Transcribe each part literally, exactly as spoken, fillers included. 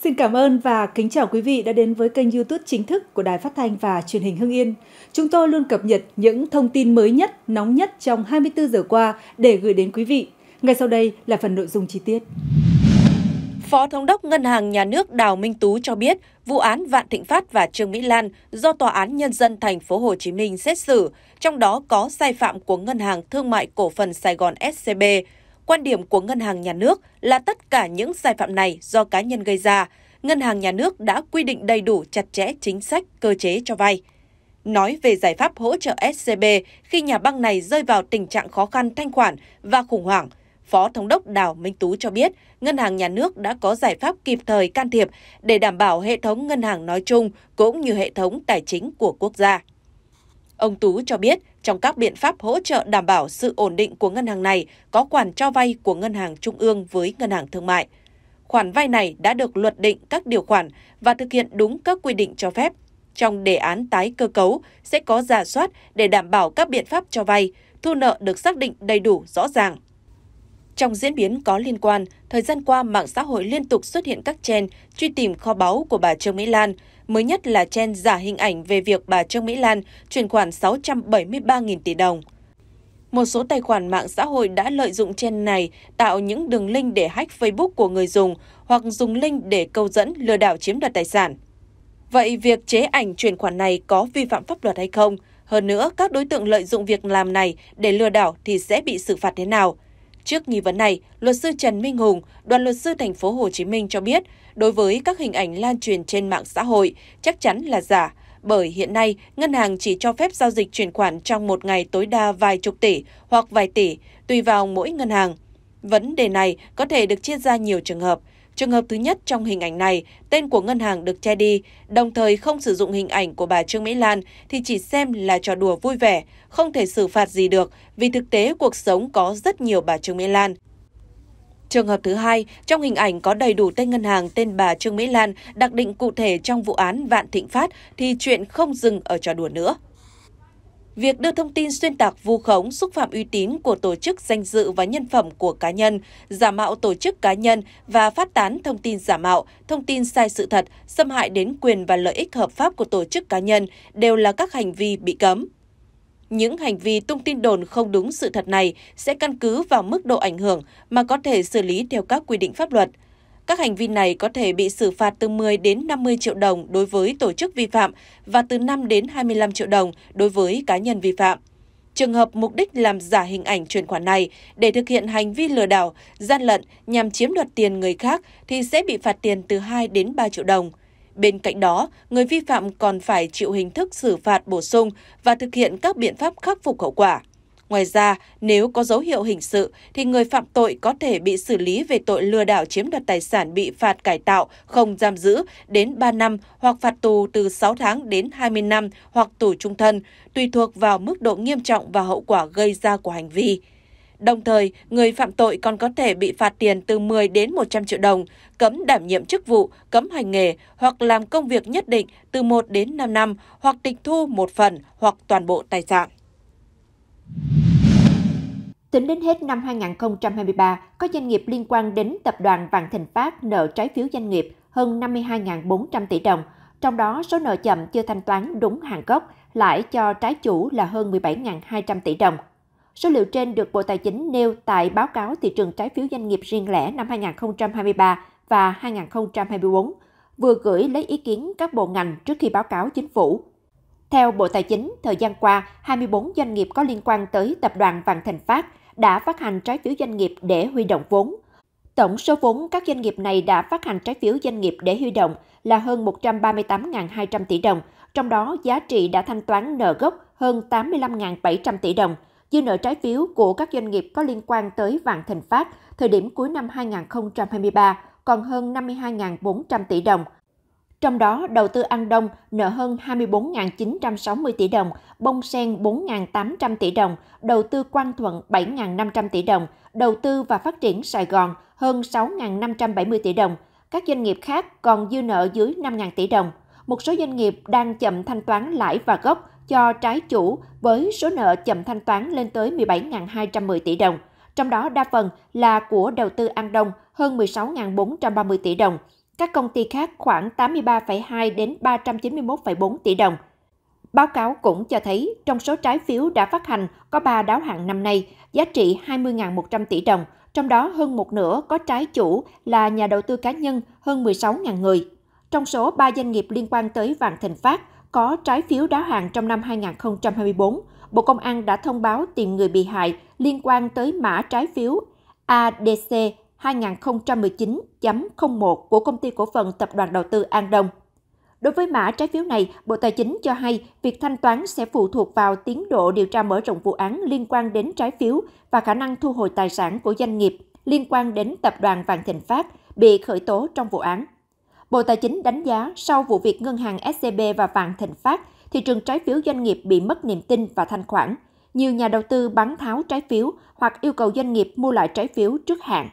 Xin cảm ơn và kính chào quý vị đã đến với kênh YouTube chính thức của Đài Phát thanh và Truyền hình Hưng Yên. Chúng tôi luôn cập nhật những thông tin mới nhất, nóng nhất trong hai mươi tư giờ qua để gửi đến quý vị. Ngay sau đây là phần nội dung chi tiết. Phó Thống đốc Ngân hàng Nhà nước Đào Minh Tú cho biết, vụ án Vạn Thịnh Phát và Trương Mỹ Lan do Tòa án Nhân dân Thành phố Hồ Chí Minh xét xử, trong đó có sai phạm của Ngân hàng Thương mại Cổ phần Sài Gòn ét xê bê. Quan điểm của Ngân hàng Nhà nước là tất cả những sai phạm này do cá nhân gây ra. Ngân hàng Nhà nước đã quy định đầy đủ chặt chẽ chính sách, cơ chế cho vay. Nói về giải pháp hỗ trợ ét xê bê khi nhà băng này rơi vào tình trạng khó khăn thanh khoản và khủng hoảng, Phó Thống đốc Đào Minh Tú cho biết, Ngân hàng Nhà nước đã có giải pháp kịp thời can thiệp để đảm bảo hệ thống ngân hàng nói chung cũng như hệ thống tài chính của quốc gia. Ông Tú cho biết, trong các biện pháp hỗ trợ đảm bảo sự ổn định của ngân hàng này có khoản cho vay của Ngân hàng Trung ương với Ngân hàng Thương mại. Khoản vay này đã được luật định các điều khoản và thực hiện đúng các quy định cho phép. Trong đề án tái cơ cấu sẽ có rà soát để đảm bảo các biện pháp cho vay, thu nợ được xác định đầy đủ rõ ràng. Trong diễn biến có liên quan, thời gian qua mạng xã hội liên tục xuất hiện các trend truy tìm kho báu của bà Trương Mỹ Lan. Mới nhất là trend giả hình ảnh về việc bà Trương Mỹ Lan chuyển khoản sáu trăm bảy mươi ba nghìn tỷ đồng. Một số tài khoản mạng xã hội đã lợi dụng trend này tạo những đường link để hack Facebook của người dùng hoặc dùng link để câu dẫn lừa đảo chiếm đoạt tài sản. Vậy việc chế ảnh chuyển khoản này có vi phạm pháp luật hay không? Hơn nữa, các đối tượng lợi dụng việc làm này để lừa đảo thì sẽ bị xử phạt thế nào? Trước nghi vấn này, luật sư Trần Minh Hùng, Đoàn luật sư Thành phố Hồ Chí Minh cho biết, đối với các hình ảnh lan truyền trên mạng xã hội chắc chắn là giả, bởi hiện nay ngân hàng chỉ cho phép giao dịch chuyển khoản trong một ngày tối đa vài chục tỷ hoặc vài tỷ, tùy vào mỗi ngân hàng. Vấn đề này có thể được chia ra nhiều trường hợp. Trường hợp thứ nhất, trong hình ảnh này, tên của ngân hàng được che đi, đồng thời không sử dụng hình ảnh của bà Trương Mỹ Lan thì chỉ xem là trò đùa vui vẻ, không thể xử phạt gì được vì thực tế cuộc sống có rất nhiều bà Trương Mỹ Lan. Trường hợp thứ hai, trong hình ảnh có đầy đủ tên ngân hàng, tên bà Trương Mỹ Lan đặc định cụ thể trong vụ án Vạn Thịnh Phát thì chuyện không dừng ở trò đùa nữa. Việc đưa thông tin xuyên tạc, vu khống, xúc phạm uy tín của tổ chức, danh dự và nhân phẩm của cá nhân, giả mạo tổ chức cá nhân và phát tán thông tin giả mạo, thông tin sai sự thật, xâm hại đến quyền và lợi ích hợp pháp của tổ chức cá nhân đều là các hành vi bị cấm. Những hành vi tung tin đồn không đúng sự thật này sẽ căn cứ vào mức độ ảnh hưởng mà có thể xử lý theo các quy định pháp luật. Các hành vi này có thể bị xử phạt từ mười đến năm mươi triệu đồng đối với tổ chức vi phạm và từ năm đến hai mươi lăm triệu đồng đối với cá nhân vi phạm. Trường hợp mục đích làm giả hình ảnh chuyển khoản này để thực hiện hành vi lừa đảo, gian lận nhằm chiếm đoạt tiền người khác thì sẽ bị phạt tiền từ hai đến ba triệu đồng. Bên cạnh đó, người vi phạm còn phải chịu hình thức xử phạt bổ sung và thực hiện các biện pháp khắc phục hậu quả. Ngoài ra, nếu có dấu hiệu hình sự thì người phạm tội có thể bị xử lý về tội lừa đảo chiếm đoạt tài sản, bị phạt cải tạo không giam giữ đến ba năm hoặc phạt tù từ sáu tháng đến hai mươi năm hoặc tù trung thân, tùy thuộc vào mức độ nghiêm trọng và hậu quả gây ra của hành vi. Đồng thời, người phạm tội còn có thể bị phạt tiền từ mười đến một trăm triệu đồng, cấm đảm nhiệm chức vụ, cấm hành nghề hoặc làm công việc nhất định từ một đến năm năm hoặc tịch thu một phần hoặc toàn bộ tài sản. Tính đến hết năm hai nghìn không trăm hai mươi ba, có doanh nghiệp liên quan đến tập đoàn Vạn Thịnh Phát nợ trái phiếu doanh nghiệp hơn năm mươi hai nghìn bốn trăm tỷ đồng, trong đó số nợ chậm chưa thanh toán đúng hạn gốc, lãi cho trái chủ là hơn mười bảy nghìn hai trăm tỷ đồng. Số liệu trên được Bộ Tài chính nêu tại báo cáo thị trường trái phiếu doanh nghiệp riêng lẻ năm hai nghìn không trăm hai mươi ba và hai nghìn không trăm hai mươi tư, vừa gửi lấy ý kiến các bộ ngành trước khi báo cáo chính phủ. Theo Bộ Tài chính, thời gian qua, hai mươi tư doanh nghiệp có liên quan tới tập đoàn Vạn Thịnh Phát đã phát hành trái phiếu doanh nghiệp để huy động vốn. Tổng số vốn các doanh nghiệp này đã phát hành trái phiếu doanh nghiệp để huy động là hơn một trăm ba mươi tám nghìn hai trăm tỷ đồng, trong đó giá trị đã thanh toán nợ gốc hơn tám mươi lăm nghìn bảy trăm tỷ đồng. Dư nợ trái phiếu của các doanh nghiệp có liên quan tới Vạn Thịnh Phát thời điểm cuối năm hai nghìn không trăm hai mươi ba còn hơn năm mươi hai nghìn bốn trăm tỷ đồng. Trong đó, đầu tư An Đông nợ hơn hai mươi tư nghìn chín trăm sáu mươi tỷ đồng, Bông Sen bốn nghìn tám trăm tỷ đồng, đầu tư Quang Thuận bảy nghìn năm trăm tỷ đồng, đầu tư và phát triển Sài Gòn hơn sáu nghìn năm trăm bảy mươi tỷ đồng. Các doanh nghiệp khác còn dư nợ dưới năm nghìn tỷ đồng. Một số doanh nghiệp đang chậm thanh toán lãi và gốc cho trái chủ với số nợ chậm thanh toán lên tới mười bảy nghìn hai trăm mười tỷ đồng. Trong đó đa phần là của đầu tư An Đông hơn mười sáu nghìn bốn trăm ba mươi tỷ đồng, các công ty khác khoảng tám mươi ba phẩy hai đến ba trăm chín mươi mốt phẩy bốn tỷ đồng. Báo cáo cũng cho thấy, trong số trái phiếu đã phát hành có ba đáo hạn năm nay, giá trị hai mươi nghìn một trăm tỷ đồng, trong đó hơn một nửa có trái chủ là nhà đầu tư cá nhân hơn mười sáu nghìn người. Trong số ba doanh nghiệp liên quan tới Vạn Thịnh Phát có trái phiếu đáo hạn trong năm hai nghìn không trăm hai mươi tư, Bộ Công an đã thông báo tìm người bị hại liên quan tới mã trái phiếu A D C hai nghìn không trăm mười chín chấm không một của Công ty Cổ phần Tập đoàn Đầu tư An Đông. Đối với mã trái phiếu này, Bộ Tài chính cho hay việc thanh toán sẽ phụ thuộc vào tiến độ điều tra mở rộng vụ án liên quan đến trái phiếu và khả năng thu hồi tài sản của doanh nghiệp liên quan đến Tập đoàn Vạn Thịnh Phát bị khởi tố trong vụ án. Bộ Tài chính đánh giá sau vụ việc ngân hàng ét xê bê và Vạn Thịnh Phát, thị trường trái phiếu doanh nghiệp bị mất niềm tin và thanh khoản. Nhiều nhà đầu tư bán tháo trái phiếu hoặc yêu cầu doanh nghiệp mua lại trái phiếu trước hạn.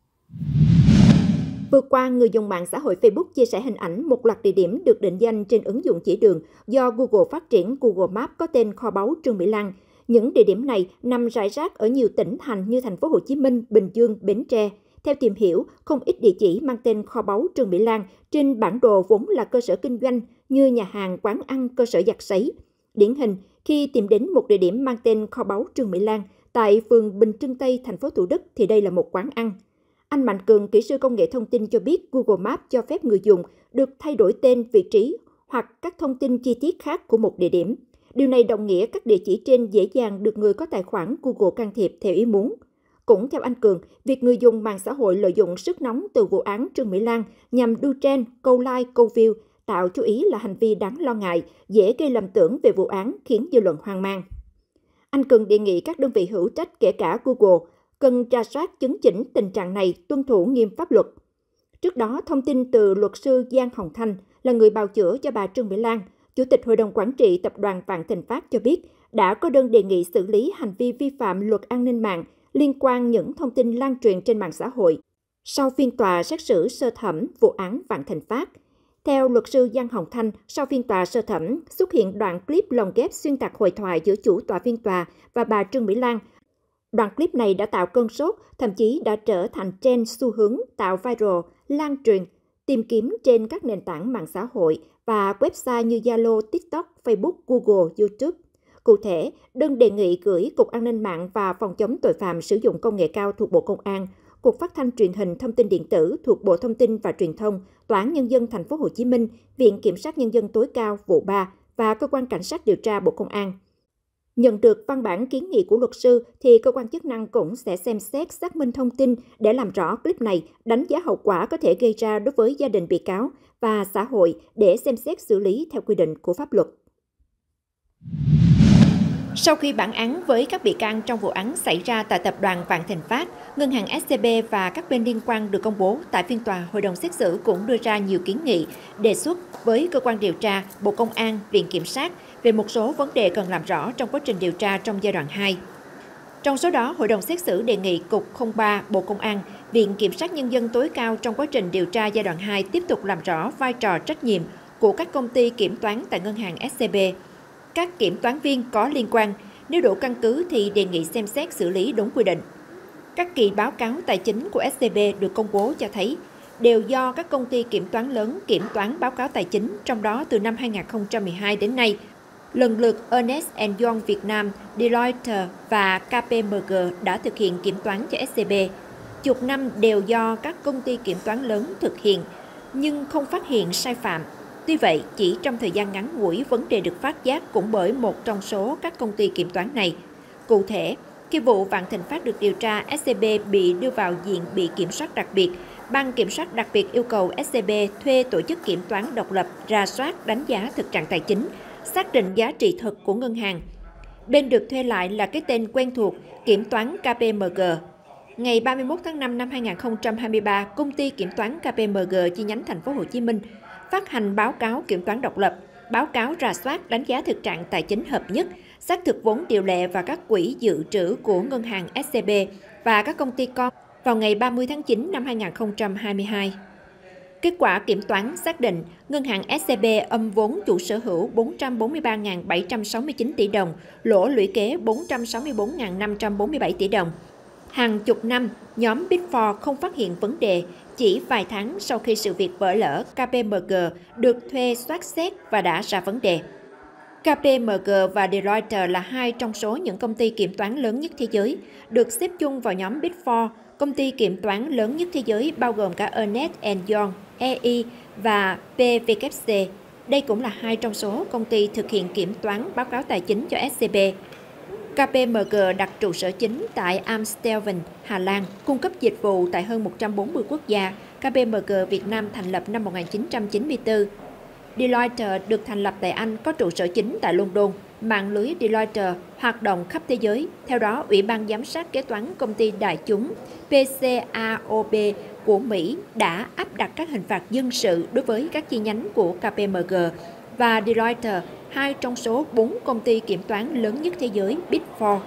Vừa qua, người dùng mạng xã hội Facebook chia sẻ hình ảnh một loạt địa điểm được định danh trên ứng dụng chỉ đường do Google phát triển Google Maps có tên kho báu Trương Mỹ Lan. Những địa điểm này nằm rải rác ở nhiều tỉnh thành như thành phố Hồ Chí Minh, Bình Dương, Bến Tre. Theo tìm hiểu, không ít địa chỉ mang tên kho báu Trương Mỹ Lan trên bản đồ vốn là cơ sở kinh doanh như nhà hàng, quán ăn, cơ sở giặt sấy. Điển hình, khi tìm đến một địa điểm mang tên kho báu Trương Mỹ Lan tại phường Bình Trưng Tây, thành phố Thủ Đức thì đây là một quán ăn. Anh Mạnh Cường, kỹ sư công nghệ thông tin cho biết Google Maps cho phép người dùng được thay đổi tên, vị trí hoặc các thông tin chi tiết khác của một địa điểm. Điều này đồng nghĩa các địa chỉ trên dễ dàng được người có tài khoản Google can thiệp theo ý muốn. Cũng theo anh Cường, việc người dùng mạng xã hội lợi dụng sức nóng từ vụ án Trương Mỹ Lan nhằm đu trend, câu like, câu view, tạo chú ý là hành vi đáng lo ngại, dễ gây lầm tưởng về vụ án, khiến dư luận hoang mang. Anh Cường đề nghị các đơn vị hữu trách kể cả Google cần rà soát chứng chỉnh tình trạng này, tuân thủ nghiêm pháp luật. Trước đó, thông tin từ luật sư Giang Hồng Thanh là người bào chữa cho bà Trương Mỹ Lan, Chủ tịch Hội đồng Quản trị Tập đoàn Vạn Thịnh Phát cho biết đã có đơn đề nghị xử lý hành vi vi phạm luật an ninh mạng liên quan những thông tin lan truyền trên mạng xã hội sau phiên tòa xét xử sơ thẩm vụ án Vạn Thịnh Phát. Theo luật sư Giang Hồng Thanh, sau phiên tòa sơ thẩm xuất hiện đoạn clip lồng ghép xuyên tạc hội thoại giữa chủ tọa phiên tòa và bà Trương Mỹ Lan. Đoạn clip này đã tạo cơn sốt, thậm chí đã trở thành trend xu hướng tạo viral, lan truyền, tìm kiếm trên các nền tảng mạng xã hội và website như Zalo, TikTok, Facebook, Google, YouTube. Cụ thể, đơn đề nghị gửi Cục An ninh mạng và Phòng chống tội phạm sử dụng công nghệ cao thuộc Bộ Công an, Cục Phát thanh Truyền hình Thông tin điện tử thuộc Bộ Thông tin và Truyền thông, Tòa án Nhân dân Thành phố Hồ Chí Minh, Viện Kiểm sát Nhân dân tối cao vụ ba và Cơ quan Cảnh sát điều tra Bộ Công an. Nhận được văn bản kiến nghị của luật sư thì cơ quan chức năng cũng sẽ xem xét xác minh thông tin để làm rõ clip này, đánh giá hậu quả có thể gây ra đối với gia đình bị cáo và xã hội để xem xét xử lý theo quy định của pháp luật. Sau khi bản án với các bị can trong vụ án xảy ra tại Tập đoàn Vạn Thịnh Phát, Ngân hàng ét xê bê và các bên liên quan được công bố tại phiên tòa, Hội đồng xét xử cũng đưa ra nhiều kiến nghị, đề xuất với cơ quan điều tra, Bộ Công an, Viện Kiểm sát về một số vấn đề cần làm rõ trong quá trình điều tra trong giai đoạn hai. Trong số đó, Hội đồng xét xử đề nghị Cục không ba Bộ Công an, Viện Kiểm sát Nhân dân tối cao trong quá trình điều tra giai đoạn hai tiếp tục làm rõ vai trò trách nhiệm của các công ty kiểm toán tại Ngân hàng ét xê bê. Các kiểm toán viên có liên quan, nếu đủ căn cứ thì đề nghị xem xét xử lý đúng quy định. Các kỳ báo cáo tài chính của ét xê bê được công bố cho thấy đều do các công ty kiểm toán lớn kiểm toán báo cáo tài chính, trong đó từ năm hai nghìn không trăm mười hai đến nay, lần lượt Ernst and Young Việt Nam, Deloitte và ca pê em giê đã thực hiện kiểm toán cho ét xê bê. Chục năm đều do các công ty kiểm toán lớn thực hiện, nhưng không phát hiện sai phạm. Tuy vậy, chỉ trong thời gian ngắn ngủi, vấn đề được phát giác cũng bởi một trong số các công ty kiểm toán này. Cụ thể, khi vụ Vạn Thịnh Phát được điều tra, ét xê bê bị đưa vào diện bị kiểm soát đặc biệt. Ban kiểm soát đặc biệt yêu cầu ét xê bê thuê tổ chức kiểm toán độc lập rà soát đánh giá thực trạng tài chính, xác định giá trị thực của ngân hàng. Bên được thuê lại là cái tên quen thuộc, Kiểm toán ca pê em giê. Ngày ba mươi mốt tháng năm năm hai nghìn không trăm hai mươi ba, công ty kiểm toán ca pê em giê chi nhánh Thành phố Hồ Chí Minh phát hành báo cáo kiểm toán độc lập, báo cáo rà soát đánh giá thực trạng tài chính hợp nhất, xác thực vốn điều lệ và các quỹ dự trữ của ngân hàng ét xê bê và các công ty con vào ngày ba mươi tháng chín năm hai nghìn không trăm hai mươi hai. Kết quả kiểm toán xác định ngân hàng ét xê bê âm vốn chủ sở hữu bốn trăm bốn mươi ba nghìn bảy trăm sáu mươi chín tỷ đồng, lỗ lũy kế bốn trăm sáu mươi tư nghìn năm trăm bốn mươi bảy tỷ đồng. Hàng chục năm, nhóm Big Four không phát hiện vấn đề. Chỉ vài tháng sau khi sự việc vỡ lở, ca pê em giê được thuê soát xét và đã ra vấn đề. ca pê em giê và Deloitte là hai trong số những công ty kiểm toán lớn nhất thế giới, được xếp chung vào nhóm Big Four. Công ty kiểm toán lớn nhất thế giới bao gồm cả Ernst and Young, e i và pê vê kép xê. Đây cũng là hai trong số công ty thực hiện kiểm toán báo cáo tài chính cho ét xê bê. ca pê em giê đặt trụ sở chính tại Amstelveen, Hà Lan, cung cấp dịch vụ tại hơn một trăm bốn mươi quốc gia. ca pê em giê Việt Nam thành lập năm một nghìn chín trăm chín mươi tư. Deloitte được thành lập tại Anh, có trụ sở chính tại London. Mạng lưới Deloitte hoạt động khắp thế giới. Theo đó, Ủy ban Giám sát Kế toán Công ty Đại chúng pê xê a o bê của Mỹ đã áp đặt các hình phạt dân sự đối với các chi nhánh của ca pê em giê và Deloitte, hai trong số bốn công ty kiểm toán lớn nhất thế giới Big Four.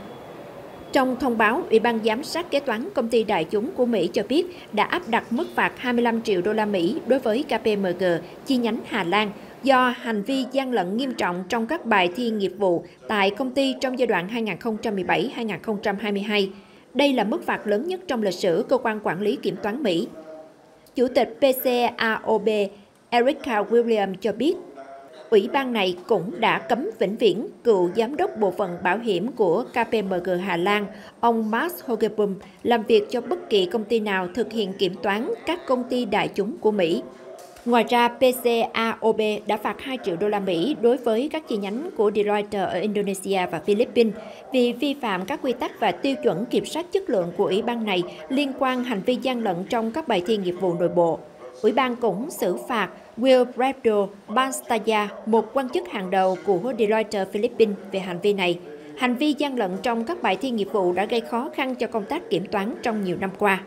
Trong thông báo, Ủy ban Giám sát Kế toán Công ty Đại chúng của Mỹ cho biết đã áp đặt mức phạt hai mươi lăm triệu đô la Mỹ đối với ca pê em giê chi nhánh Hà Lan do hành vi gian lận nghiêm trọng trong các bài thi nghiệp vụ tại công ty trong giai đoạn hai nghìn không trăm mười bảy đến hai nghìn không trăm hai mươi hai. Đây là mức phạt lớn nhất trong lịch sử cơ quan quản lý kiểm toán Mỹ. Chủ tịch pê xê a o bê Erica Williams cho biết, Ủy ban này cũng đã cấm vĩnh viễn cựu giám đốc bộ phận bảo hiểm của ca pê em giê Hà Lan, ông Max Hogebom, làm việc cho bất kỳ công ty nào thực hiện kiểm toán các công ty đại chúng của Mỹ. Ngoài ra, pê xê a o bê đã phạt hai triệu đô la Mỹ đối với các chi nhánh của Deloitte ở Indonesia và Philippines vì vi phạm các quy tắc và tiêu chuẩn kiểm soát chất lượng của Ủy ban này liên quan hành vi gian lận trong các bài thi nghiệp vụ nội bộ. Ủy ban cũng xử phạt Wilfredo Banstaya, một quan chức hàng đầu của Deloitte Philippines về hành vi này. Hành vi gian lận trong các bài thi nghiệp vụ đã gây khó khăn cho công tác kiểm toán trong nhiều năm qua.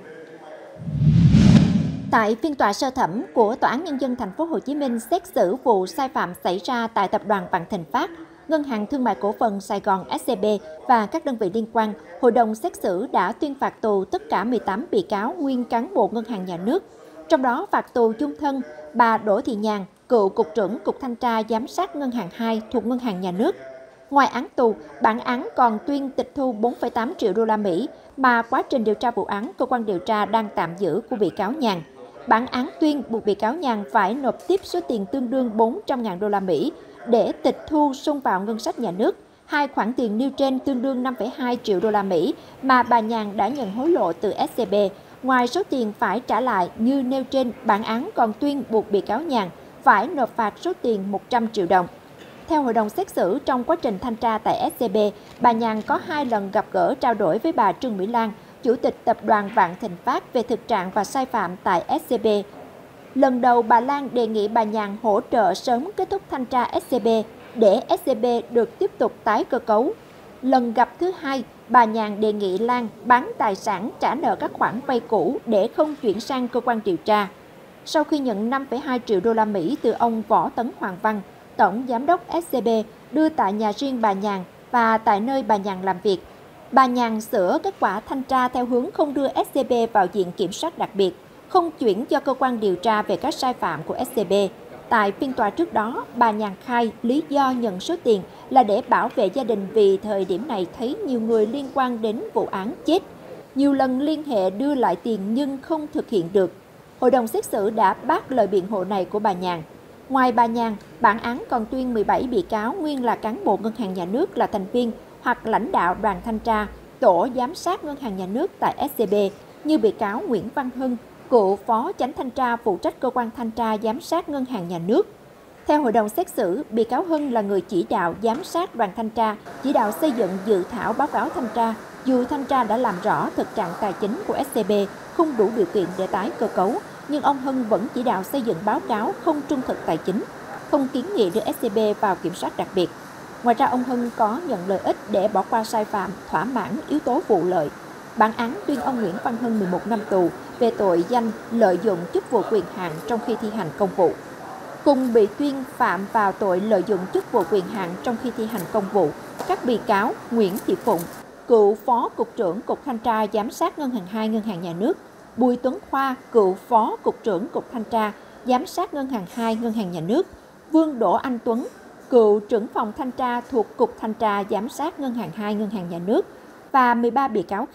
Tại phiên tòa sơ thẩm của Tòa án Nhân dân Thành phố Hồ Chí Minh xét xử vụ sai phạm xảy ra tại Tập đoàn Vạn Thịnh Phát, Ngân hàng Thương mại Cổ phần Sài Gòn ét xê bê và các đơn vị liên quan, Hội đồng xét xử đã tuyên phạt tù tất cả mười tám bị cáo nguyên cán bộ Ngân hàng Nhà nước. Trong đó phạt tù chung thân bà Đỗ Thị Nhàn, cựu Cục trưởng Cục Thanh tra Giám sát Ngân hàng hai thuộc Ngân hàng Nhà nước. Ngoài án tù, bản án còn tuyên tịch thu bốn phẩy tám triệu đô la Mỹ mà quá trình điều tra vụ án cơ quan điều tra đang tạm giữ của bị cáo Nhàn. Bản án tuyên buộc bị cáo Nhàn phải nộp tiếp số tiền tương đương bốn trăm nghìn đô la Mỹ để tịch thu xung vào ngân sách nhà nước. Hai khoản tiền nêu trên tương đương năm phẩy hai triệu đô la Mỹ mà bà Nhàn đã nhận hối lộ từ ét xê bê. Ngoài số tiền phải trả lại như nêu trên, bản án còn tuyên buộc bị cáo Nhàn phải nộp phạt số tiền một trăm triệu đồng. Theo hội đồng xét xử, trong quá trình thanh tra tại ét xê bê, bà Nhàn có hai lần gặp gỡ trao đổi với bà Trương Mỹ Lan, Chủ tịch Tập đoàn Vạn Thịnh Phát về thực trạng và sai phạm tại ét xê bê. Lần đầu, bà Lan đề nghị bà Nhàn hỗ trợ sớm kết thúc thanh tra ét xê bê để ét xê bê được tiếp tục tái cơ cấu. Lần gặp thứ hai, bà Nhàn đề nghị Lan bán tài sản trả nợ các khoản vay cũ để không chuyển sang cơ quan điều tra. Sau khi nhận năm phẩy hai triệu đô la Mỹ từ ông Võ Tấn Hoàng Văn, Tổng Giám đốc ét xê bê đưa tại nhà riêng bà Nhàn và tại nơi bà Nhàn làm việc, bà Nhàn sửa kết quả thanh tra theo hướng không đưa ét xê bê vào diện kiểm soát đặc biệt, không chuyển cho cơ quan điều tra về các sai phạm của ét xê bê. Tại phiên tòa trước đó, bà Nhàn khai lý do nhận số tiền là để bảo vệ gia đình vì thời điểm này thấy nhiều người liên quan đến vụ án chết. Nhiều lần liên hệ đưa lại tiền nhưng không thực hiện được. Hội đồng xét xử đã bác lời biện hộ này của bà Nhàn. Ngoài bà Nhàn, bản án còn tuyên mười bảy bị cáo nguyên là cán bộ Ngân hàng Nhà nước là thành viên hoặc lãnh đạo đoàn thanh tra, tổ giám sát Ngân hàng Nhà nước tại ét xê bê như bị cáo Nguyễn Văn Hưng, cựu phó chánh thanh tra phụ trách cơ quan thanh tra giám sát Ngân hàng Nhà nước. Theo hội đồng xét xử, bị cáo Hưng là người chỉ đạo giám sát đoàn thanh tra, chỉ đạo xây dựng dự thảo báo cáo thanh tra, dù thanh tra đã làm rõ thực trạng tài chính của ét xê bê không đủ điều kiện để tái cơ cấu, nhưng ông Hưng vẫn chỉ đạo xây dựng báo cáo không trung thực tài chính, không kiến nghị đưa ét xê bê vào kiểm soát đặc biệt. Ngoài ra, ông Hưng có nhận lợi ích để bỏ qua sai phạm, thỏa mãn yếu tố vụ lợi. Bản án tuyên ông Nguyễn Văn Hưng mười một năm tù về tội danh lợi dụng chức vụ quyền hạn trong khi thi hành công vụ. Cùng bị tuyên phạm vào tội lợi dụng chức vụ quyền hạn trong khi thi hành công vụ, các bị cáo Nguyễn Thị Phụng, cựu phó cục trưởng Cục Thanh tra Giám sát Ngân hàng hai Ngân hàng Nhà nước, Bùi Tuấn Khoa, cựu phó cục trưởng Cục Thanh tra Giám sát Ngân hàng hai Ngân hàng Nhà nước, Vương Đỗ Anh Tuấn, cựu trưởng phòng thanh tra thuộc Cục Thanh tra Giám sát Ngân hàng hai Ngân hàng Nhà nước và mười ba bị cáo khác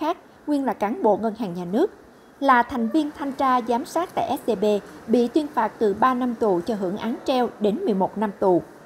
nguyên là cán bộ ngân hàng nhà nước, là thành viên thanh tra giám sát tại ét xê bê, bị tuyên phạt từ ba năm tù cho hưởng án treo đến mười một năm tù.